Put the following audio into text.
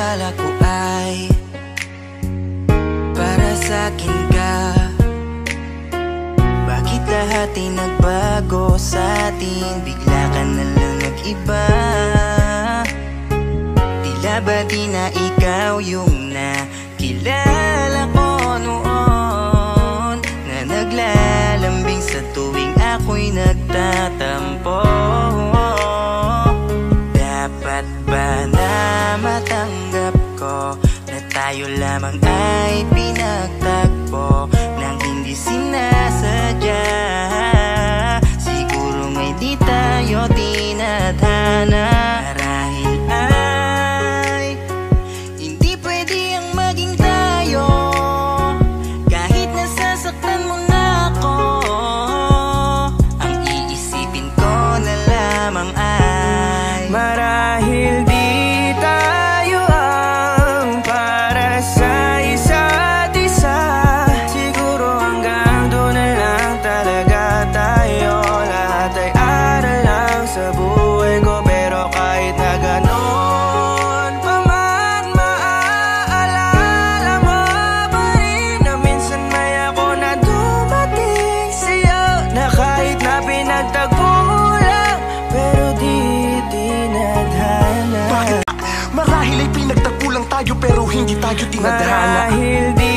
akala ko ay para sa'kin ka. Bakit lahat ay nagbago sa'tin? Bigla ka na lang nag-iba. Tila ba di na ikaw yung nakilala ko noon, na naglalambing sa tuwing ako'y nagtatampo? Dapat ba na matanggap ko na tayo lamang ay pinagtagpo nang hindi sinasadya? Siguro ngay di tayo tinadhana. Marahil ay hindi pwede ang maging tayo, kahit nasasaktan mo na ako. Ang iisipin ko na lamang ay marahil di tayo ang para sa isa't isa. Siguro hanggang doon na lang talaga tayo. Lahat ay aral lang sa buhay ko, pero kahit na ganon pa man, maaalala mo ba rin na minsan may ako na dumating sa'yo, na kahit na pinagtagpo lang, pero di tinadhana. Marahil ay pinagtagpo lang tayo pero hindi tayo tinadhana. Marahil di